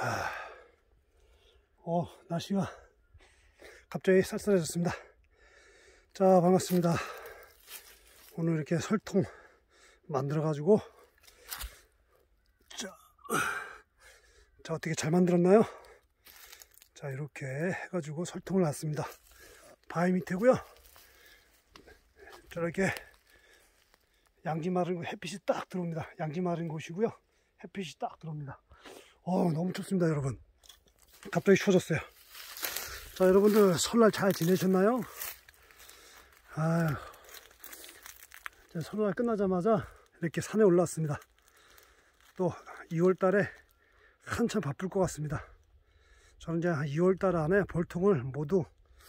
날씨가 갑자기 쌀쌀해졌습니다. 자, 반갑습니다. 오늘 이렇게 설통 만들어 가지고 자, 어떻게 잘 만들었나요? 자, 이렇게 해가지고 설통을 놨습니다. 바위 밑에고요. 저렇게 양지 마른 햇빛이 딱 들어옵니다. 양지 마른 곳이고요. 햇빛이 딱 들어옵니다. 너무 춥습니다, 여러분. 갑자기 추워졌어요. 자, 여러분들 설날 잘 지내셨나요? 설날 끝나자마자 이렇게 산에 올라왔습니다. 또 2월달에 한참 바쁠 것 같습니다. 저는 이제 2월달 안에 벌통을 모두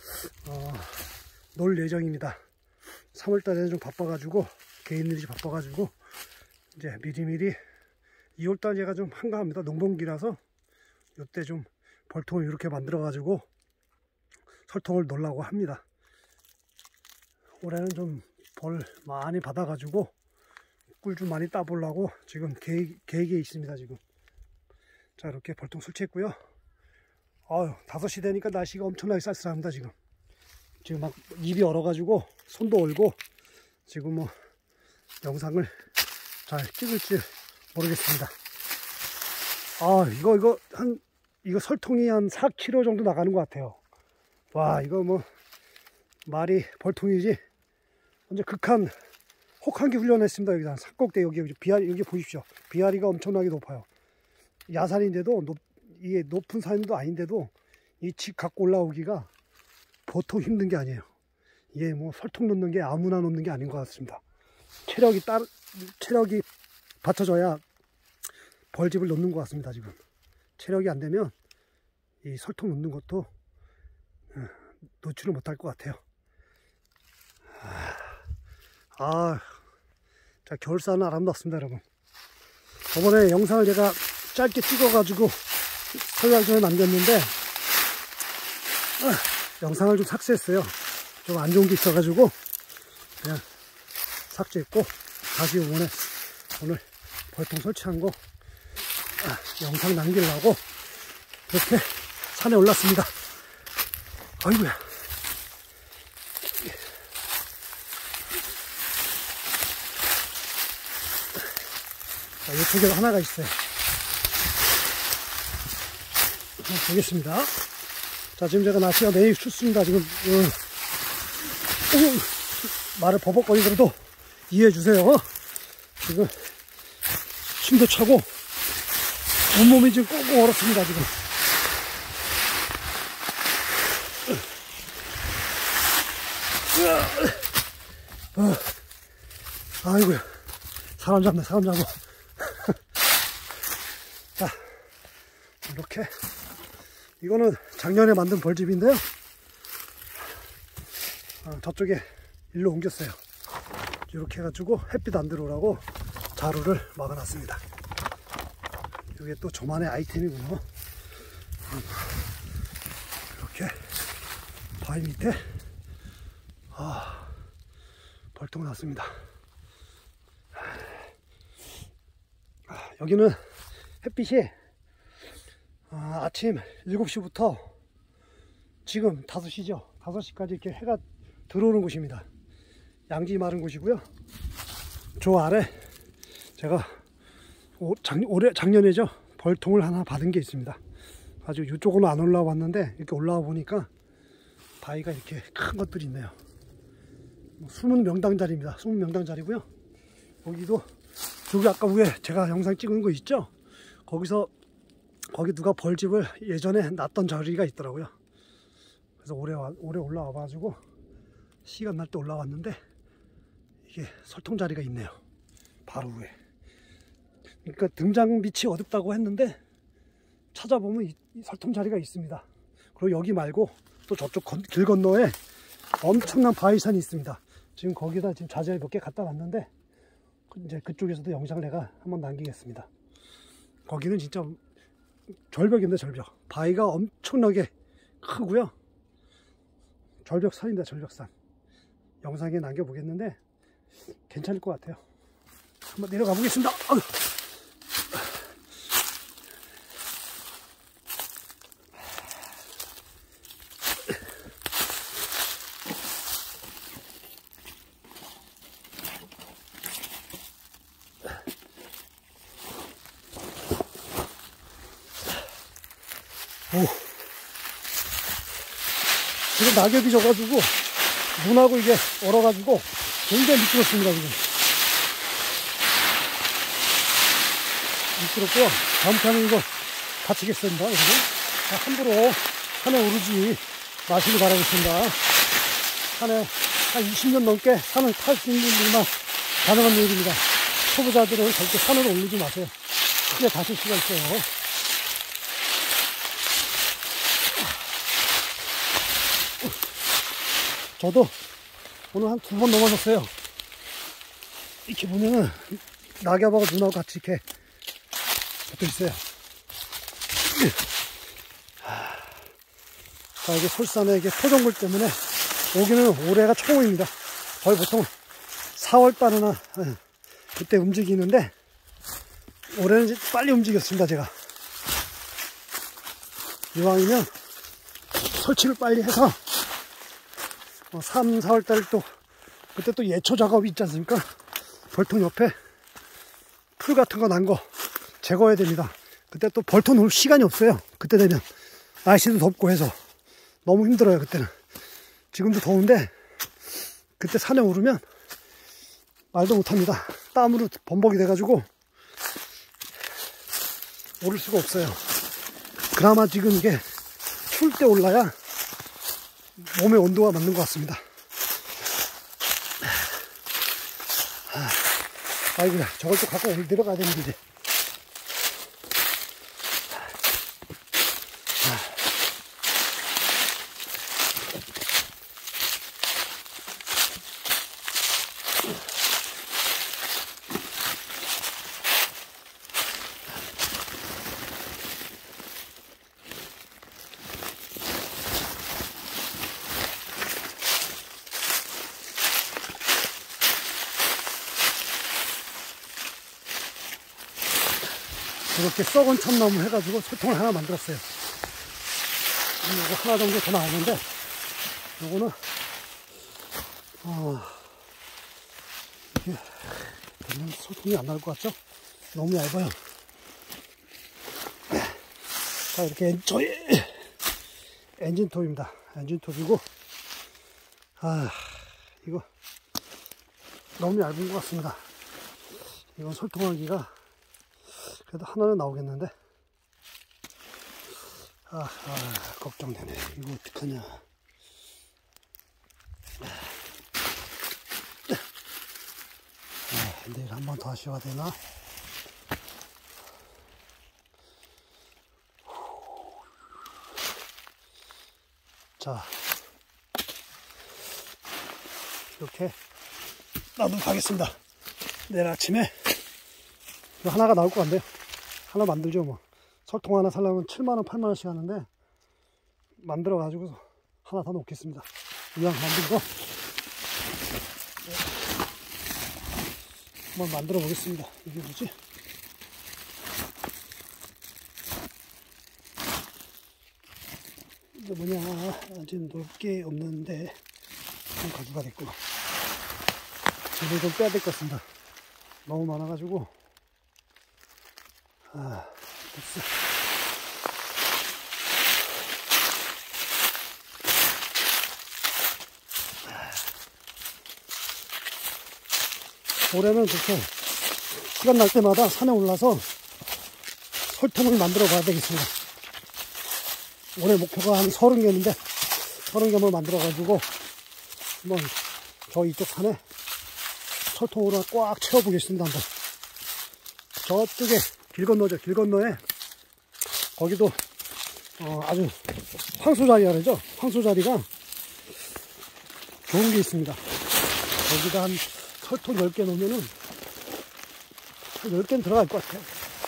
놓을 예정입니다. 3월달에는 좀 바빠가지고 개인 일이 바빠가지고 이제 미리미리 2월달 제가 좀 한가합니다. 농번기라서 이때 좀 벌통을 이렇게 만들어 가지고 설통을 놓으려고 합니다. 올해는 좀 벌 많이 받아 가지고 꿀 좀 많이 따보려고 지금 계획에 있습니다. 지금 자, 이렇게 벌통 설치했고요. 5시 되니까 날씨가 엄청나게 쌀쌀합니다. 지금 막 입이 얼어가지고 손도 얼고 지금 뭐 영상을 잘 찍을지 모르겠습니다. 이거 설통이 한 4kg 정도 나가는 것 같아요. 와, 이거 뭐 말이 벌통이지 완전 극한 혹한기 훈련했습니다. 여기 산꼭대 여기 비아리, 여기 보십시오. 비아리가 엄청나게 높아요. 야산인데도 이게 높은 산도 아닌데도 이 집 갖고 올라오기가 보통 힘든 게 아니에요. 이게 뭐 설통 놓는 게 아무나 놓는 게 아닌 것 같습니다. 체력이 받쳐져야 벌집을 놓는 것 같습니다. 지금 체력이 안 되면 이 설통 놓는 것도 놓지를 못할 것 같아요. 자, 겨울산은 아름답습니다, 여러분. 저번에 영상을 제가 짧게 찍어가지고 설날 전에 남겼는데 영상을 좀 삭제했어요. 좀 안 좋은 게 있어가지고 그냥 삭제했고 다시 오늘 벌통 설치한 거 영상 남기려고 이렇게 산에 올랐습니다. 아이고야. 자, 이쪽에도 하나가 있어요. 자, 보겠습니다. 자, 지금 제가 날씨가 매일 춥습니다. 지금 말을 버벅거리더라도 이해해 주세요. 지금 숨도 차고 온몸이 지금 꽁꽁 얼었습니다. 지금 아이고야, 사람 잡네. 자, 이렇게 이거는 작년에 만든 벌집인데요. 저쪽에 일로 옮겼어요. 이렇게 해가지고 햇빛 안 들어오라고 자루를 막아놨습니다. 이게 또 저만의 아이템이군요. 이렇게 바위 밑에 벌통 놨습니다. 여기는 햇빛이 아침 7시부터 지금 5시죠. 5시까지 이렇게 해가 들어오는 곳입니다. 양지 마른 곳이고요. 저 아래 제가 작년에죠, 벌통을 하나 받은 게 있습니다. 아주 이쪽으로 안 올라와 봤는데 이렇게 올라와 보니까 바위가 이렇게 큰 것들이 있네요. 숨은 명당자리입니다. 숨은 명당자리고요. 여기도 저기 아까 위에 제가 영상 찍은 거 있죠? 거기 누가 벌집을 예전에 놨던 자리가 있더라고요. 그래서 올해 올라와 가지고 시간 날 때 올라왔는데 이게 설통 자리가 있네요. 바로 위에. 그러니까 등장 빛이 어둡다고 했는데 찾아보면 이 설통 자리가 있습니다. 그리고 여기 말고 또 저쪽 길 건너에 엄청난 바위산이 있습니다. 지금 거기다 지금 자재를 몇 개 갖다 놨는데 이제 그쪽에서도 영상을 내가 한번 남기겠습니다. 거기는 진짜 절벽인데 절벽. 바위가 엄청나게 크고요. 절벽산입니다. 절벽산. 영상에 남겨보겠는데 괜찮을 것 같아요. 한번 내려가 보겠습니다. 오. 지금 낙엽이 져가지고 눈하고 이게 얼어가지고 굉장히 미끄럽습니다. 지금 미끄럽고요. 다음번에는 이거 다치겠습니다. 그래서 함부로 산에 오르지 마시기 바라겠습니다. 산에 한 20년 넘게 산을 탈 수 있는 분들만 가능한 일입니다. 초보자들은 절대 산으로 오르지 마세요. 크게 다칠 수가 있어요. 저도 오늘 한 2번 넘어졌어요. 이렇게 보면은 낙엽하고 눈하고 같이 이렇게 붙어 있어요. 자, 이게 솔산에 이게 토종물 때문에 여기는 올해가 초입니다. 거의 보통 4월달이나 그때 움직이는데 올해는 빨리 움직였습니다. 제가 이왕이면 설치를 빨리 해서 3, 4월달 또 그때 또 예초 작업이 있지 않습니까? 벌통 옆에 풀 같은 거 난 거 제거해야 됩니다. 그때 또 벌통 놓을 시간이 없어요. 그때 되면 날씨도 덥고 해서 너무 힘들어요. 그때는 지금도 더운데 그때 산에 오르면 말도 못합니다. 땀으로 범벅이 돼가지고 오를 수가 없어요. 그나마 지금 이게 추울 때 올라야 몸의 온도가 맞는 것 같습니다. 아이고, 저걸 또 갖고 내려가야 되는데 이제. 이렇게 썩은 참나무 해가지고 설통을 하나 만들었어요. 이거 하나 정도 더 나오는데, 요거는, 이게, 되면 설통이 안 나올 것 같죠? 너무 얇아요. 자, 이렇게 저희 엔진톱입니다. 엔진톱이고, 이거 너무 얇은 것 같습니다. 이건 설통하기가 그래도 하나는 나오겠는데, 걱정되네. 이거 어떡하냐. 내일 한 번 더 하셔야 되나? 자, 이렇게 놔두고 가겠습니다. 내일 아침에 이거 하나가 나올 것 같네요. 하나 만들죠 뭐. 설통 하나 살려면 7만원 8만원씩 하는데 만들어 가지고 하나 더 놓겠습니다. 이왕 만든 거 한번 만들어 보겠습니다. 이게 뭐지? 이게 뭐냐, 아직 놀 게 없는데 좀 가져가 됐구나. 이걸 좀 빼야 될 것 같습니다. 너무 많아가지고. 됐어. 올해는 그렇게 시간 날 때마다 산에 올라서 설통을 만들어 봐야 되겠습니다. 올해 목표가 한 30개인데 30개만 만들어 가지고 한번 저 이쪽 산에 설통으로 꽉 채워 보겠습니다. 한번 저쪽에 길 건너죠. 길 건너에 거기도 아주 황소자리라 그러죠. 황소자리가 좋은 게 있습니다. 거기다 한 설통 10개 놓으면은 한 10개는 들어갈 것 같아요.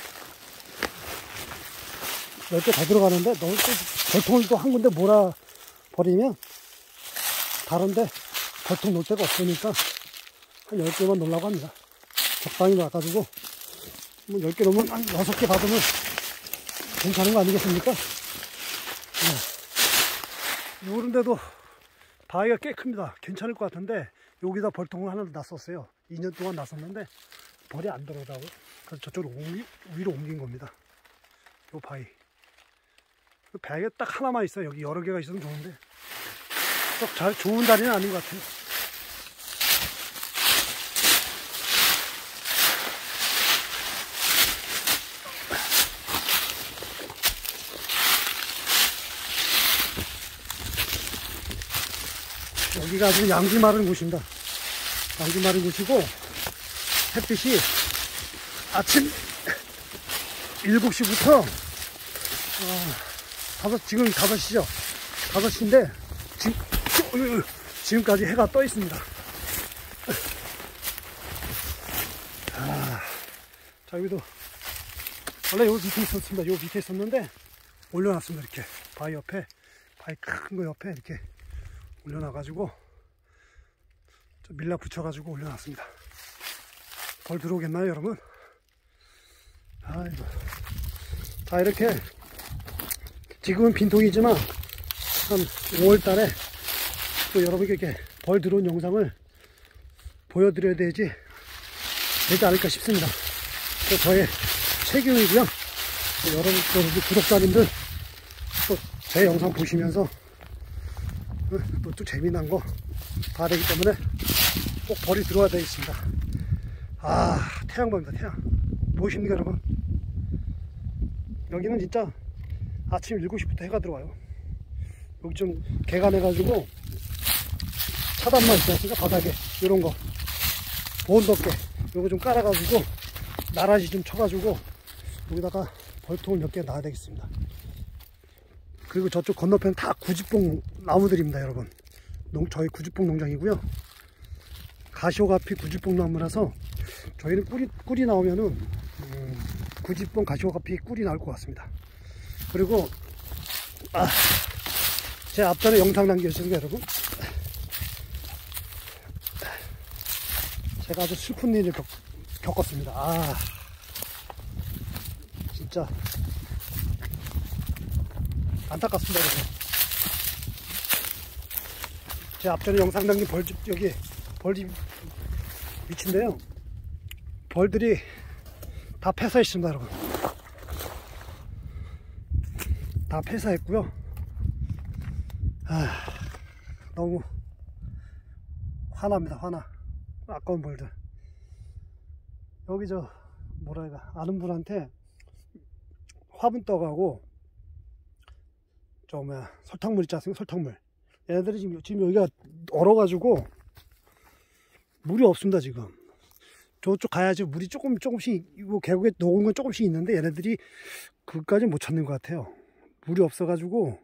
10개 다 들어가는데 너무 또 벌통을 또 한 군데 몰아 버리면 다른데 벌통 놓을 데가 없으니까 한 10개만 놓으려고 합니다. 적당히 놔가지고 뭐 10개 놓으면 한 6개 받으면 괜찮은 거 아니겠습니까? 요런데도 바위가 꽤 큽니다. 괜찮을 것 같은데 여기다 벌통을 하나 놨었어요. 2년 동안 놨었는데 벌이 안 들어오다고. 그래서 저쪽으로 위로 옮긴 겁니다. 요 바위 배에 딱 하나만 있어요. 여기 여러 개가 있으면 좋은데 썩 좋은 자리는 아닌 것 같아요. 여기가 아주 양지 마른 곳입니다. 양지 마른 곳이고 햇빛이 아침 7시부터 지금 5시죠. 5시인데 지금까지 해가 떠 있습니다. 자, 여기도 원래 여기 밑에 있었습니다. 여기 밑에 있었는데 올려놨습니다. 이렇게 바위 옆에, 바위 큰 거 옆에 이렇게 올려놔가지고 밀라 붙여가지고 올려놨습니다. 벌 들어오겠나요, 여러분? 아이고. 자, 이렇게 지금은 빈통이지만 한 5월달에 또 여러분께 이렇게 벌 들어온 영상을 보여드려야 되지 않을까 싶습니다. 저의 체경이고요. 여러분 또 구독자님들 또 제 영상 보시면서 또 재미난 거 봐야 되기 때문에 꼭 벌이 들어와야 되겠습니다. 태양벌입니다. 태양 보이십니까, 여러분? 여기는 진짜 아침 7시부터 해가 들어와요. 여기 좀 개간해가지고 차단만 있지 않습니까? 바닥에 요런거 보온덮개 요거 좀 깔아가지고 나라지 좀 쳐가지고 여기다가 벌통을 몇 개 놔야 되겠습니다. 그리고 저쪽 건너편 다 구지뽕 나무들입니다, 여러분. 저희 구지뽕 농장이고요. 가시오가피 구지뽕 나무라서 저희는 꿀이 나오면은 구지뽕 가시오가피 꿀이 나올 것 같습니다. 그리고 제 앞전에 영상 남겨주셨습니다, 여러분. 제가 아주 슬픈 일을 겪었습니다. 진짜 안타깝습니다, 여러분. 제 앞전에 영상 남긴 벌집, 여기 벌집 위치인데요. 벌들이 다 폐사했습니다, 여러분. 다 폐사했고요. 너무 화납니다, 화나. 아까운 벌들. 여기 아는 분한테 화분떡하고 설탕물 있지 않습니까? 설탕물. 얘네들이 지금 여기가 얼어가지고 물이 없습니다, 지금. 저쪽 가야지 물이 조금씩, 계곡에 녹은 건 조금씩 있는데 얘네들이 그까지 못 찾는 것 같아요. 물이 없어가지고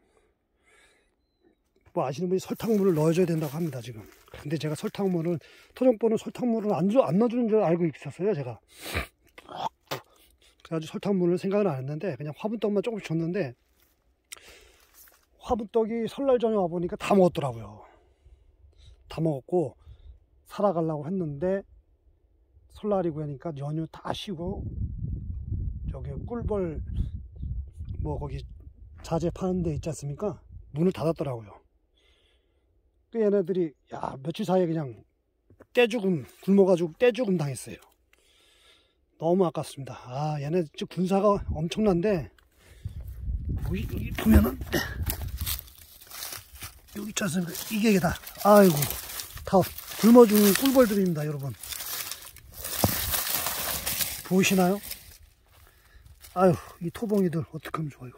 아시는 분이 설탕물을 넣어줘야 된다고 합니다, 지금. 근데 제가 토종벌은 설탕물을 안 넣어주는 줄 알고 있었어요, 제가. 그래가지고 설탕물을 생각은 안 했는데 그냥 화분떡만 조금씩 줬는데 화분떡이 설날 전에 와보니까 다 먹었더라고요. 다 먹었고 살아가려고 했는데 설날이고 하니까 연휴 다 쉬고 저기 꿀벌 거기 자재 파는 데 있지 않습니까? 문을 닫았더라고요. 그 얘네들이 며칠 사이에 그냥 굶어가지고 떼죽음 당했어요. 너무 아깝습니다. 얘네 진짜 군사가 엄청난데 여기 보면은 여기 있지 않습니까? 이게 다 굶어 죽는 꿀벌들입니다, 여러분. 보이시나요? 이 토봉이들 어떡하면 좋아요.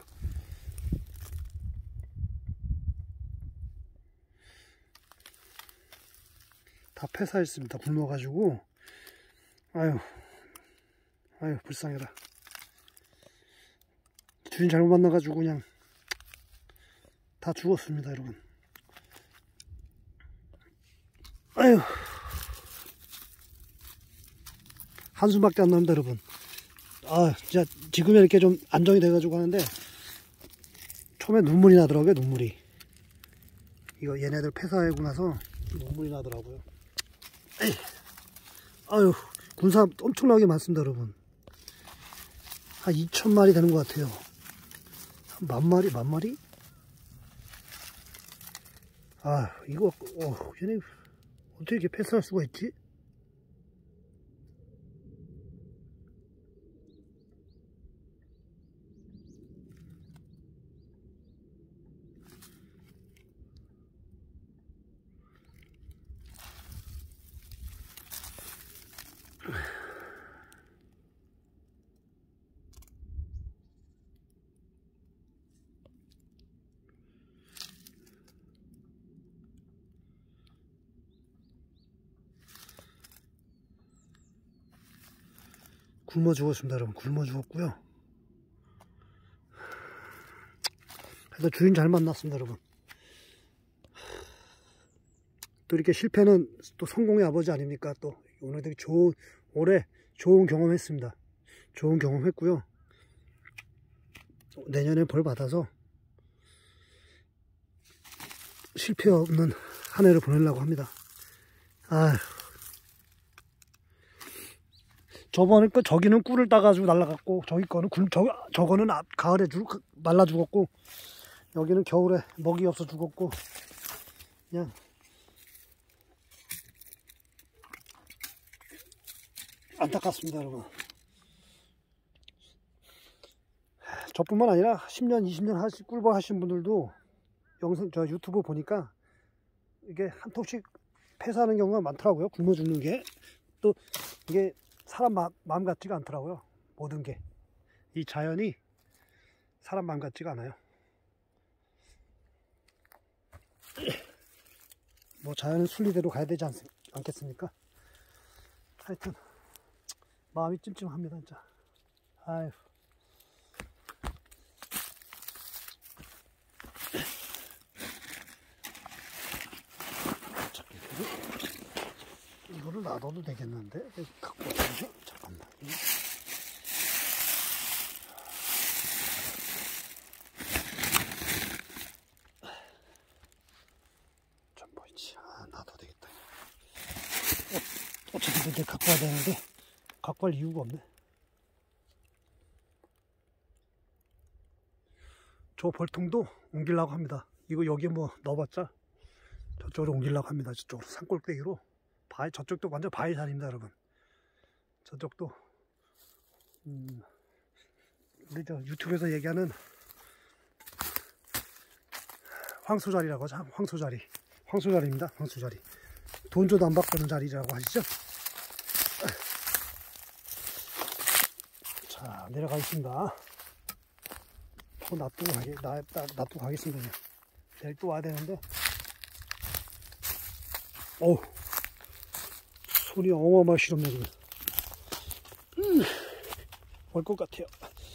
다 폐사했습니다. 굶어가지고. 불쌍해라. 주인 잘못 만나가지고 그냥 다 죽었습니다, 여러분. 한숨밖에 안 납니다, 여러분. 진짜 지금은 이렇게 좀 안정이 돼가지고 하는데 처음에 눈물이 나더라고요, 눈물이. 이거 얘네들 폐사하고 나서 눈물이 나더라고요. 군사 엄청나게 많습니다, 여러분. 한 2,000마리 되는 것 같아요. 한 만 마리? 이거 얘네 어떻게 이렇게 폐사할 수가 있지? 굶어 죽었습니다 여러분. 굶어 죽었고요. 그래도 주인 잘 만났습니다 여러분. 또 이렇게 실패는 또 성공의 아버지 아닙니까? 또 오늘 되게 올해 좋은 경험했습니다. 좋은 경험했고요. 내년에 벌 받아서 실패 없는 한 해를 보내려고 합니다. 아휴. 저번에 거 저기는 꿀을 따가지고 날라갔고, 저기 거는 저거는 가을에 말라 죽었고, 여기는 겨울에 먹이 없어 죽었고, 그냥 안타깝습니다 여러분. 저뿐만 아니라 10년 20년 꿀벌 하신 분들도 저 유튜브 보니까 이게 한 통씩 폐사하는 경우가 많더라고요. 굶어 죽는 게. 또 이게 사람 마음 같지가 않더라고요. 모든 게. 이 자연이 사람 마음 같지가 않아요. 뭐 자연은 순리대로 가야 되지 않겠습니까? 하여튼 마음이 찜찜합니다 진짜. 아휴. 이거를 놔둬도 되겠는데? 갖고 와야죠. 잠깐만. 좀 보이지? 놔둬도 되겠다. 어차피 이제 갖고 와야 되는데, 갖고 갈 이유가 없네. 저 벌통도 옮기려고 합니다. 이거 여기에 뭐 넣어봤자 저쪽으로 옮기려고 합니다. 저쪽으로 산골대기로. 저쪽도 완전 바위 산입니다 여러분. 저쪽도 우리 저 유튜브에서 얘기하는 황소자리라고 하죠. 황소자리입니다. 황소자리. 돈 줘도 안 바꾸는 자리라고 하시죠. 자, 내려가겠습니다. 놔두고 가겠습니다. 그냥. 내일 또 와야 되는데. 어우, 손이 어마어마하게 시렵네 지금. 올 것 같아요.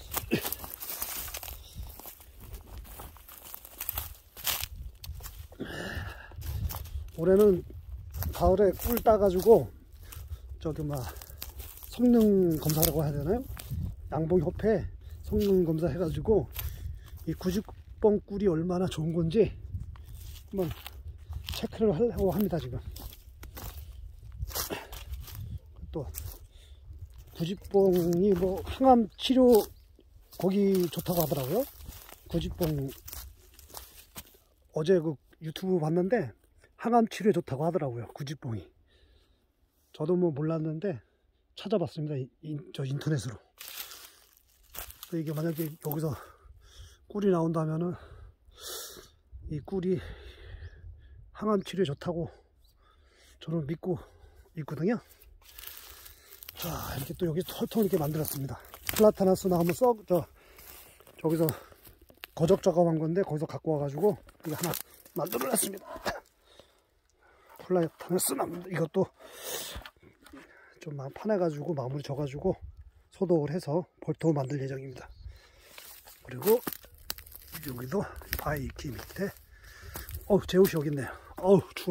올해는 가을에 꿀 따가지고 저기 성능 검사라고 해야 되나요? 양봉협회 성능 검사 해가지고 이 구직봉 꿀이 얼마나 좋은 건지 한번 체크를 하려고 합니다 지금. 또 구직봉이 뭐 항암 치료 거기 좋다고 하더라고요. 구직봉 어제 그 유튜브 봤는데 항암 치료에 좋다고 하더라고요. 구직봉이. 저도 뭐 몰랐는데 찾아봤습니다. 저 인터넷으로. 이게 만약에 여기서 꿀이 나온다면은 이 꿀이 항암 치료에 좋다고 저는 믿고 있거든요. 자, 이렇게 또 여기 털통 이렇게 만들었습니다. 플라타나스나 한번 저기서 거적 작업한 건데 거기서 갖고 와가지고 이거 하나 만들어 놨습니다. 플라타나스 이것도 좀 파내가지고 마무리 져가지고 소독을 해서 벌통을 만들 예정입니다. 그리고 여기도 바위키 밑에 제옷이 여기 있네요. 추워.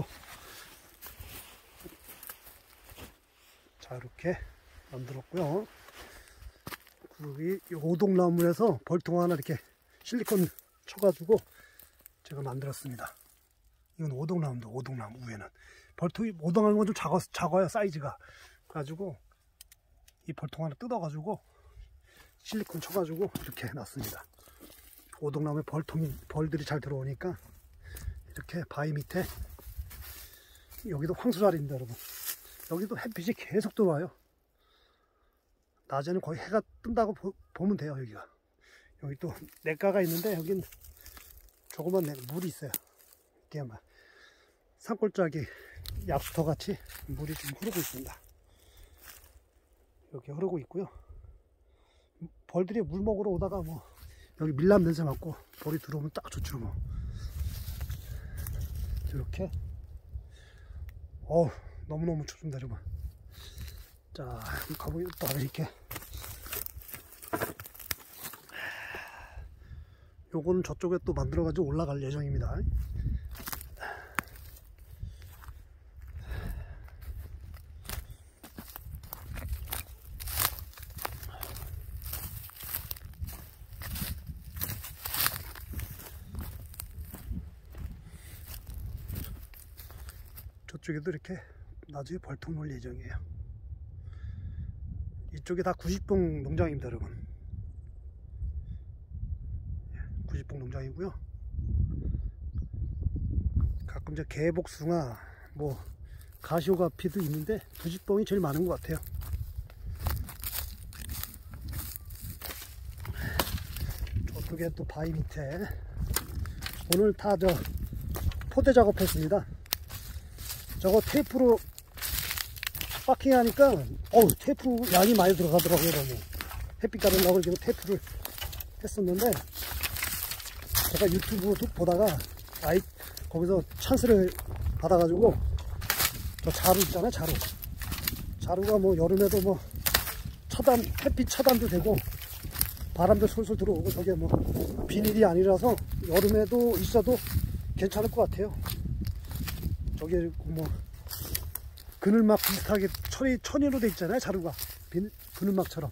자, 이렇게 만들었고요. 그리고 이 오동나무에서 벌통 하나 이렇게 실리콘 쳐가지고 제가 만들었습니다. 이건 오동나무입니다. 오동나무 위에는 벌통이 오동나무가 좀 작아요 사이즈가. 그래가지고 이 벌통 하나 뜯어가지고 실리콘 쳐가지고 이렇게 놨습니다. 오동나무에 벌들이 잘 들어오니까 이렇게 바위 밑에. 여기도 황소자리입니다 여러분. 여기도 햇빛이 계속 들어와요. 낮에는 거의 해가 뜬다고 보면 돼요. 여기 또 냇가가 있는데 여긴 조그만 물이 있어요. 이게 아마 산골짜기 약수터 같이 물이 좀 흐르고 있습니다. 이렇게 흐르고 있고요. 벌들이 물 먹으러 오다가 여기 밀람 냄새 맡고 벌이 들어오면 딱 좋죠 뭐. 이렇게 너무너무 춥습니다 여러분. 자, 가보겠다. 이렇게 요거는 저쪽에 또 만들어 가지고 올라갈 예정입니다. 저쪽에도 이렇게 나중에 벌통 놓을 예정이에요. 이쪽에 다 90봉 농장입니다, 여러분. 90봉 농장이고요. 가끔 이제 개복숭아, 뭐 가시오가피도 있는데 90봉이 제일 많은 것 같아요. 저쪽에 또 바위 밑에 오늘 다 저 포대 작업했습니다. 저거 테이프로 파킹하니까 테이프 양이 많이 들어가더라고요. 너무 햇빛 가르려고 지금 테이프를 했었는데 제가 유튜브 보다가 거기서 찬스를 받아가지고 저 자루 있잖아요. 자루가 뭐 여름에도 뭐 햇빛 차단도 되고 바람도 솔솔 들어오고 저게 뭐 비닐이 아니라서 여름에도 있어도 괜찮을 것 같아요. 저게 뭐 그늘막 비슷하게 천이로 돼 있잖아요. 자루가 그늘막처럼.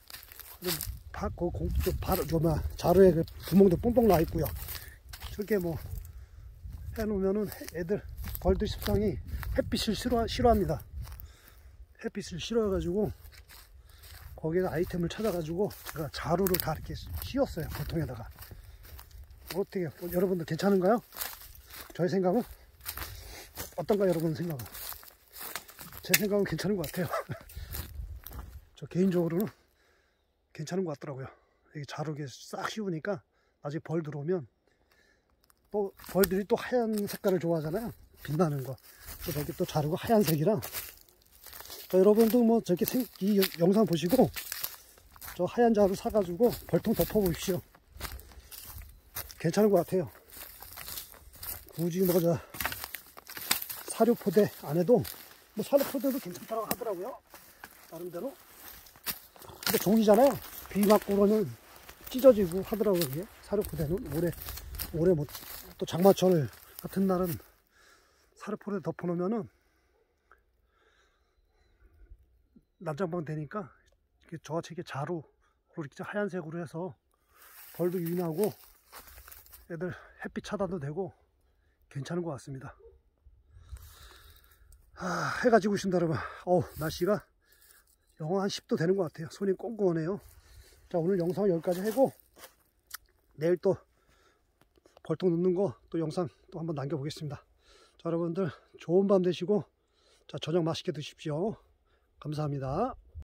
자루에 그 구멍도 뽕뽕 나 있고요. 저렇게 뭐 해놓으면은 벌들 습성이 햇빛을 싫어합니다. 햇빛을 싫어해가지고 거기에 아이템을 찾아가지고 제가 자루를 다 이렇게 씌웠어요. 보통에다가. 어떻게 여러분들 괜찮은가요? 저의 생각은 어떤가? 여러분 생각은? 제 생각은 괜찮은 것 같아요. 저 개인적으로는 괜찮은 것 같더라고요. 여기 자루에 싹 씌우니까 나중에 벌 들어오면 또 벌들이 또 하얀 색깔을 좋아하잖아요. 빛나는 거. 또 저기 또 자루가 하얀색이라 여러분도 뭐 저렇게 이 영상 보시고 저 하얀 자루 사가지고 벌통 덮어 보십시오. 괜찮은 것 같아요. 굳이 뭐 저 사료포대 안 해도 뭐 사료포대도 괜찮다고 하더라고요. 나름대로. 근데 종이잖아요. 비 맞고 그러면 찢어지고 하더라고요. 이게 사료포대는 올해 뭐 또 장마철 같은 날은 사료포대 덮어놓으면은 난장방 되니까 저같이 이렇게 자루로 이렇게 하얀색으로 해서 벌도 유인하고 애들 햇빛 차단도 되고 괜찮은 것 같습니다. 해가 지고 있습니다, 여러분. 날씨가 영하 한 10도 되는 것 같아요. 손이 꽁꽁하네요. 자, 오늘 영상은 여기까지 하고 내일 또 벌통 넣는 거 또 영상 또 한번 남겨보겠습니다. 자, 여러분들 좋은 밤 되시고 자, 저녁 맛있게 드십시오. 감사합니다.